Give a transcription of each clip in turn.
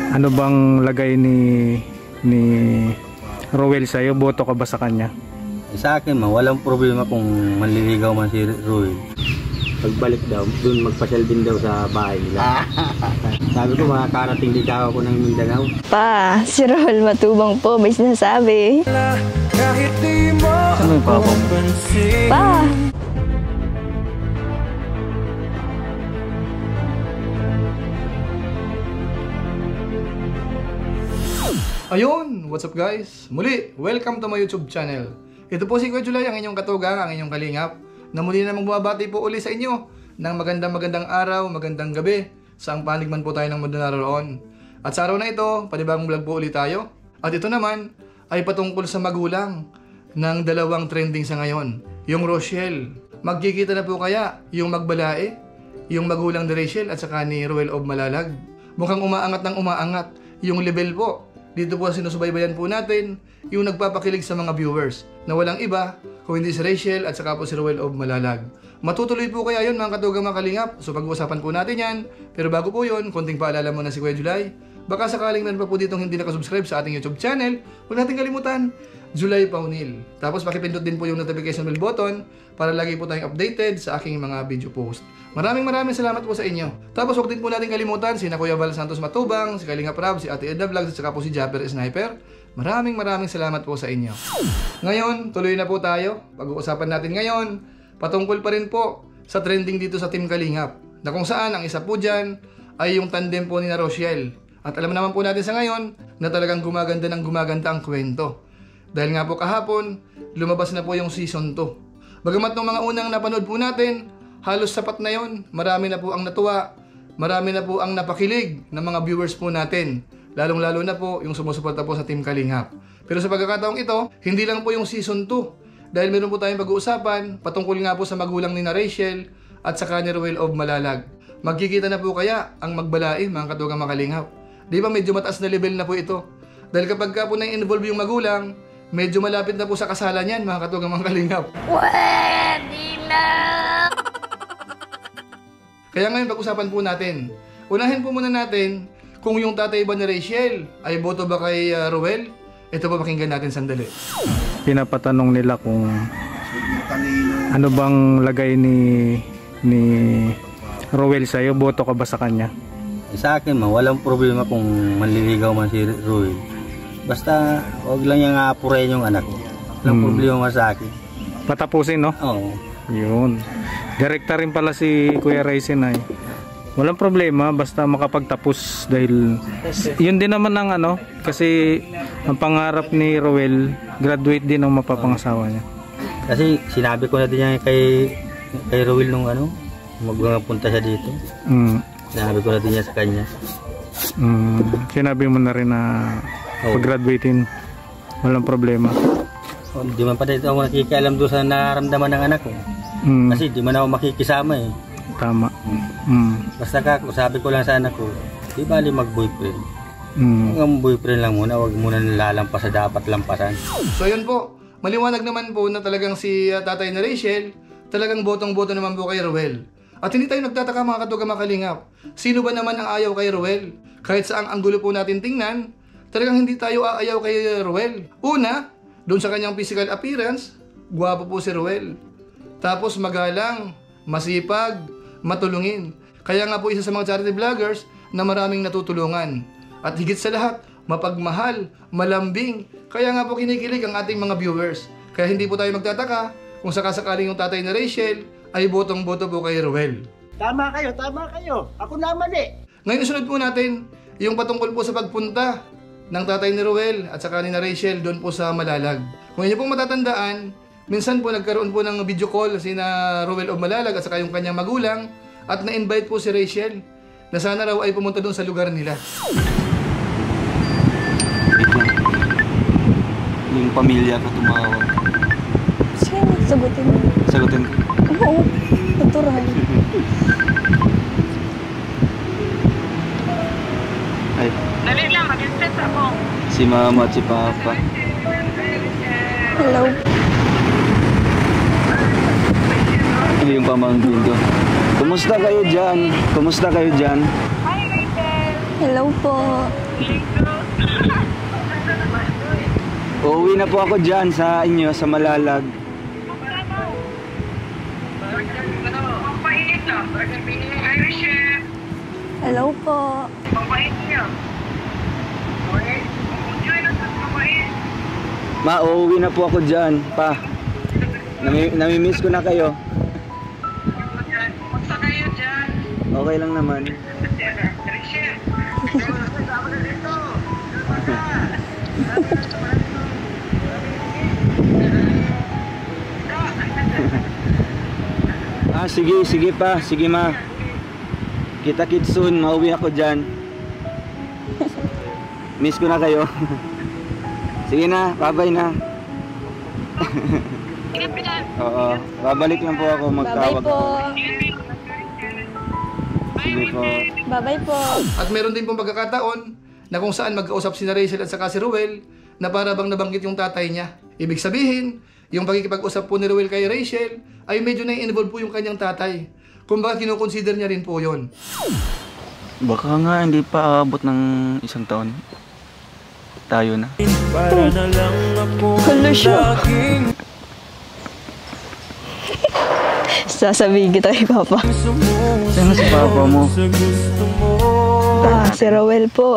Ano bang lagay ni Rowel sa'yo? Boto ka ba sa kanya? Sa akin man, walang problema kung manliligaw man si Rowel. Pagbalik daw, dun magpasyal din daw sa bahay nila. Sabi ko, makakarating din ako ng Mindanao. Pa, si Rowel matubang po, may sinasabi. Ano yung papa mo? Pa! Ayun! What's up guys? Muli, welcome to my YouTube channel. Ito po si Kuya Julay, ang inyong katugang, ang inyong kalingap, na muli namang bumabati po uli sa inyo ng magandang araw, magandang gabi, saang panig man po tayo ng mundo naroon. At sa araw na ito, panibagong vlog po ulit tayo. At ito naman ay patungkol sa magulang ng dalawang trending sa ngayon, yung Rochelle. Magkikita na po kaya yung magbalae, yung magulang ni Rachel at saka ni Rowel of Malalag? Mukhang umaangat ng umaangat yung level po. Dito po sinusubaybayan po natin yung nagpapakilig sa mga viewers na walang iba kung hindi si Rachel at saka po si Rowel of Malalag. Matutuloy po kaya yun mga katugang mga kalingap? So pag-uusapan po natin yan. Pero bago po yun, konting paalala muna si Kuya Julay. Baka sakaling meron pa po ditong hindi nakasubscribe sa ating YouTube channel, huwag natin kalimutan, Julay Paunil. Tapos pakipindot din po yung notification bell button para lagi po tayong updated sa aking mga video post. Maraming salamat po sa inyo. Tapos huwag din po natin kalimutan si Kuya Val Santos Matubang, si Kalinga Prab, si Ate Edna Vlogs at saka po si Japper Sniper. Maraming salamat po sa inyo. Ngayon, tuloy na po tayo. Pag-uusapan natin ngayon, patungkol pa rin po sa trending dito sa Team Kalingap, na kung saan ang isa po dyan ay yung tandem po ni Rochelle. At alam naman po natin sa ngayon na talagang gumaganda ang kwento. Dahil nga po kahapon, lumabas na po yung season 2. Bagamat nung mga unang napanood po natin, halos sapat na yon. Marami na po ang natuwa, marami na po ang napakilig ng mga viewers po natin. Lalong-lalo na po yung sumusuporta po sa Team Kalingap. Pero sa pagkakataong ito, hindi lang po yung season 2. Dahil meron po tayong pag-uusapan patungkol nga po sa magulang ni Rachel at saka ni Rowel of Malalag. Magkikita na po kaya ang magbalae mga katugang mga Kalingap? Di ba medyo mataas na level na po ito? Dahil kapag ka po na-involve yung magulang, medyo malapit na po sa kasalan yan mga katugang mga Kalingap. Pwede na! Kaya ngayon pag-usapan po natin. Unahin po muna natin kung yung tatay ba ni Rachel ay boto ba kay Rowel. Ito pa pakinggan natin sandali. Pinapatanong nila kung ano bang lagay ni Rowel sa'yo? Boto ka ba sa kanya? Sa akin man, walang problema kung manliligaw man si Rowel. Basta huwag lang niyang aapurayin yung anak ko. Walang problema sa akin. Patapusin, no? Oo. Yun. Direkta rin pala si Kuya Raisin ay. Walang problema basta makapagtapos dahil yun din naman ang ano, kasi ang pangarap ni Rowel, graduate din ang mapapangasawa niya. Kasi sinabi ko na din niya kay Rowel nung ano, magpunta siya dito. Sinabi ko na din niya sa kanya. Sinabi mo na rin na pag-graduatein, walang problema. Di man pa dito ako nakikialam doon sa nararamdaman ng anak ko. Kasi di man ako makikisama eh. Tama. Basta sabi ko lang sa anak ko, di bali mag-boyfriend. Ang boyfriend lang muna, wag muna nilalampas sa dapat lampasan. So yun po, maliwanag naman po na talagang si tatay na Rachel, talagang botong-boto naman po kay Rowel. At hindi tayo nagtataka mga katugang mga Kalingap. Sino ba naman ang ayaw kay Rowel? Kahit saang anggulo po natin tingnan, talagang hindi tayo aayaw kay Rowel. Una, doon sa kanyang physical appearance, gwapo po si Rowel. Tapos magalang, masipag, matulungin. Kaya nga po isa sa mga charity vloggers na maraming natutulungan. At higit sa lahat, mapagmahal, malambing. Kaya nga po kinikilig ang ating mga viewers. Kaya hindi po tayo magtataka kung sakasakaling yung tatay na Rachel ay botong-boto po kay Rowel. Tama kayo. Ako naman eh. Ngayon isunod po natin yung patungkol po sa pagpunta ng tatay ni Rowel at saka ni Rachel doon po sa Malalag. Kung inyo pong matatandaan, minsan po nagkaroon po ng video call si na Rowel of Malalag at saka yung kanyang magulang at na-invite po si Rachel na sana raw ay pumunta doon sa lugar nila. Yung pamilya ko tumawag. Sige, sagutin mo. Sagutin ko. Oo, natural. Ay. Dali lang, mag-insist ako. Si mama at si papa. Hello. Ano yung pamangkin ko? Kumusta kayo dyan? Hi, Rachel. Hello po. Uuwi na po ako dyan sa inyo, sa Malalag. Hello po. Ma, uuwi na po ako dyan, pa. Namimiss ko na kayo. Okay lang naman. Sige pa, sige ma. Kita-kits soon, mauwi ako dyan. Miss ko na kayo. Sige na, bye-bye na. Oo, babalik lang po ako, Bye-bye magtawag po. ako. Sige po. Bye-bye po. At meron din pong pagkakataon na kung saan magkausap si Rachel at saka si Ruel na para bang nabanggit yung tatay niya. Ibig sabihin, yung pagkikipag-usap po ni Ruel kay Rachel ay medyo na-involve po yung kanyang tatay. Kumbaga kinukonsider niya rin po yon. Baka nga hindi pa aabot ng isang taon. Tayo na. Hello siya. Sasabihin kita kay Papa. Sino si papa mo? Pa, si Roel po.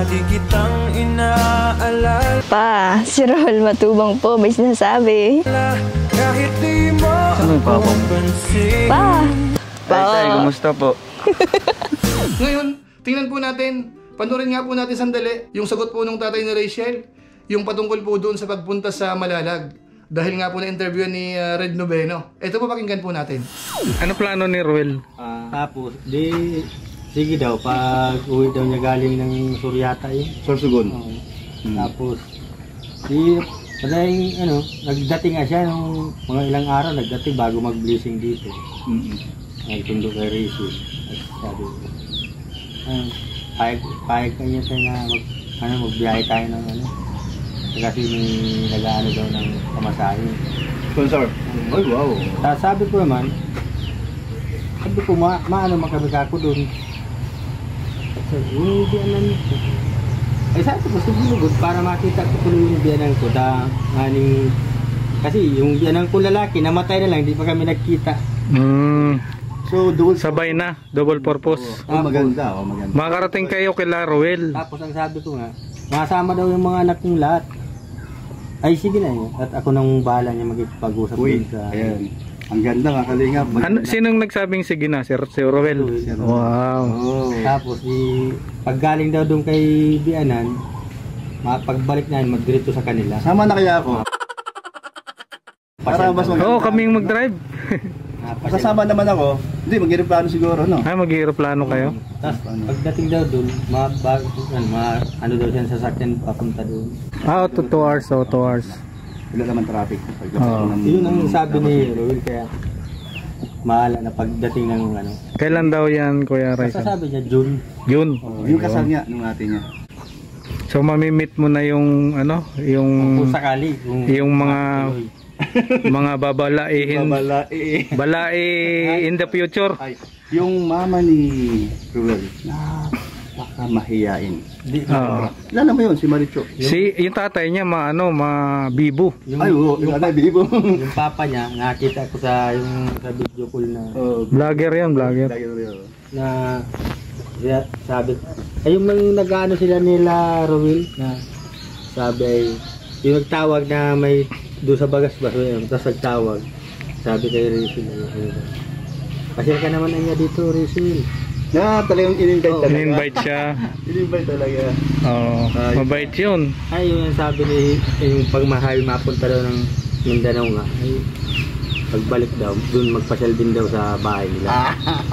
Pa, si Roel Matubang po. May sinasabi. Sino yung papa mo? Pa. Tay, kumusta po? Ngayon, tingnan po natin, panoorin nga po natin sandali yung sagot po ng tatay ni Rachel, yung patungkol po doon sa pagpunta sa Malalag. Dahil nga po na-interview ni Red Noveno. Ito po, pakinggan po natin. Ano plano ni Ruel? Tapos, sige daw, pag uwi daw niya galing ng Suryata Sorsogon. Tapos, nagdating nga siya nung mga ilang araw, nagdating bago mag-blessing dito. Nagtundo kay Rachel. At sabi ko, payag kanya tayo na magbiyahe tayo ng kasi may nag-ano daw ng pamasahe. Sponsor? Ay, wow. Sabi ko naman, maano makabika ko doon. Yung biyanan ko. Ay sabi ko, sumulugod para makita ko tuloy yung biyanan ko. Kasi yung biyanan ko lalaki, namatay na lang, hindi pa kami nagkita. So, Sabay na, double purpose. maganda. Makarating kayo kila Ruel. Tapos ang sabi ko nga, masama daw yung mga anak kong lahat. Ay sige na yun. At ako nang bahala niya magpag-usap din sa... Ayan. Ang ganda nga kalingap. Sinong nagsabing sige na? Si Ruel? Wow. Tapos paggaling daw doon kay Bianan, pagbalik na yun, magdiretso sa kanila. Sama na kaya ako. Para mas Oo, kaming mag-drive. Kasama naman ako. Hindi, mag-aeroplano siguro, no? Mag-aeroplano kayo? Tapos pagdating daw doon, ano daw siya sa sasakyan papunta doon. 2 hours, 2 hours. Wala naman traffic. Yun ang sabi ni Roel, kaya mahala na pagdating ng Kailan daw yan, Kuya Raisa? sabi niya, June. June. Yung kasal niya, nung ate niya. So mamimit mo na yung Kung sakali. yung mga balai in the future. Ay, yung mama ni Ruel, baka mahiyain. Lala mo yun, si Maricho. Yung tatay niya mabibo. Yung bibo. Yung papa niya, nakita ko sa video call na Vlogger yan, vlogger. na sabi, yung nag-ano sila nila Ruel na sabi ay yung nagtawag na may doon sa bagas-baso yun, tapos nagtawag sabi kay Rachel pasir ka naman niya dito Rachel talagang in-invite talaga. In-invite siya. In-invite talaga. Mabait yun. Ay yung sabi ni yung pagmahay mapunta daw ng Mindanao nga ay pagbalik daw doon magpasyal din daw sa bahay nila.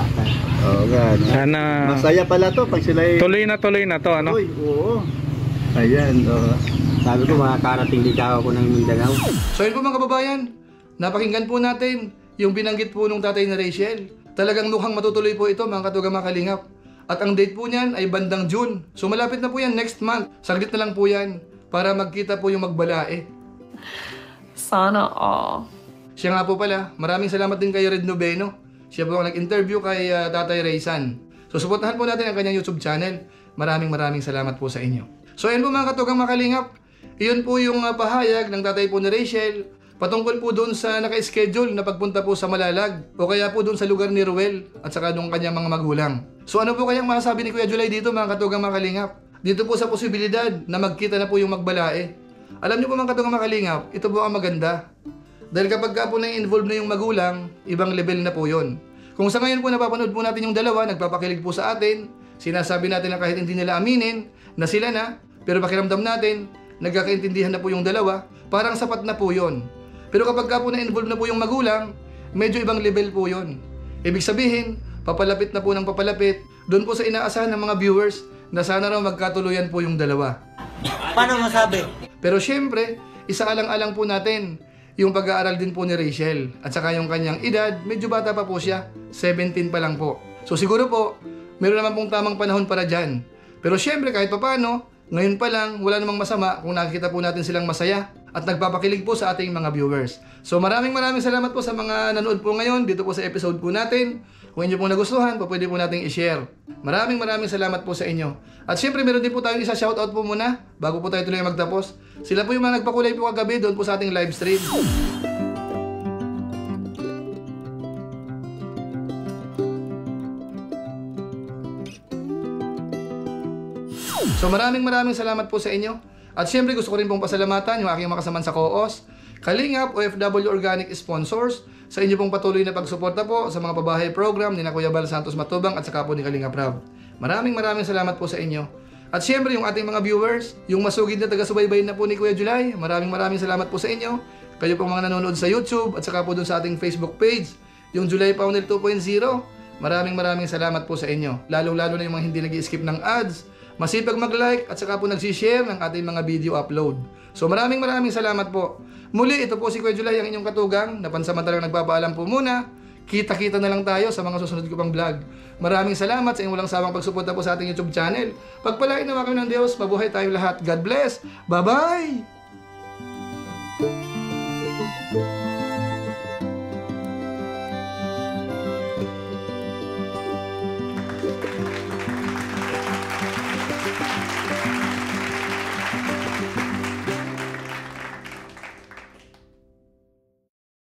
Sana masaya pala to pag sila tuloy na to ano? Oo. Ayan, sabi ko makakarating din ako ng Mindanao. So yun po mga kababayan, napakinggan po natin yung binanggit po nung tatay ni Rachel. Talagang mukhang matutuloy po ito mga katugang mga kalingap. At ang date po niyan ay bandang June. So malapit na po yan next month. Saglit na lang po yan para magkita po yung magbalae. Sana all. Siya nga po pala, maraming salamat din kay Red Noveno. Siya po ang nag-interview kay Tatay Raysan. So suportahan po natin ang kanyang YouTube channel. maraming salamat po sa inyo. So ayun po mga katugang makalingap, iyon po yung pahayag ng tatay po ni Rachel patungkol po doon sa naka-schedule na pagpunta po sa Malalag o kaya po doon sa lugar ni Ruel at saka nung kanyang mga magulang. So ano po kayang masasabi ni Kuya July dito mga katugang makalingap? Dito po sa posibilidad na magkita na po yung magbalae. Alam niyo po mga katugang makalingap, ito po ang maganda. Dahil kapag ka po na-involve na yung magulang, ibang level na po yun. Kung sa ngayon po napapanood po natin yung dalawa, nagpapakilig po sa atin, sinasabi natin na kahit hindi nila aminin na sila na, pero pakiramdam natin, nagkakaintindihan na po yung dalawa, parang sapat na po yun. Pero kapag ka po na-involve na po yung magulang, medyo ibang level po yun. Ibig sabihin, papalapit na po ng papalapit, doon po sa inaasahan ng mga viewers na sana raw magkatuluyan po yung dalawa. Paano masabi? Pero syempre, isaalang-alang po natin yung pag-aaral din po ni Rachel. At saka yung kanyang edad, medyo bata pa po siya, 17 pa lang po. So siguro po, meron naman pong tamang panahon para dyan. Pero syempre kahit papano, ngayon pa lang, wala namang masama kung nakikita po natin silang masaya at nagpapakilig po sa ating mga viewers. So maraming salamat po sa mga nanood po ngayon dito po sa episode po natin. Kung inyo pong nagustuhan, pwede po nating i-share. Maraming salamat po sa inyo. At syempre meron din po tayong isa shoutout po muna bago po tayo tuloy magtapos. Sila po yung mga nagpakulay po kagabi doon po sa ating live stream. So maraming salamat po sa inyo. At syempre gusto ko rin pong pasalamatan yung aking makasaman sa co-os, Kalingap, OFW Organic Sponsors, sa inyo pong patuloy na pagsuporta po sa mga pabahay program ni Kuya Bal Santos Matubang at saka po ni Kalingap Rab. Maraming salamat po sa inyo. At syempre yung ating mga viewers, yung masugid na taga-subaybay na po ni Kuya July, maraming salamat po sa inyo. Kayo pong mga nanonood sa YouTube at saka po dun sa ating Facebook page, yung July Paunel 2.0, maraming salamat po sa inyo. Lalo na yung mga hindi nag-i-skip ng ads, masipag mag-like at saka po nag-share ng ating mga video upload. So maraming salamat po. Muli, ito po si Kuya July, ang inyong katugang, na pansamantalang nagpapaalam po muna. Kita-kita na lang tayo sa mga susunod ko pang vlog. Maraming salamat sa inyong walang sawang pagsuporta po sa ating YouTube channel. Pagpalain naman kami ng Diyos, mabuhay tayong lahat. God bless! Bye-bye!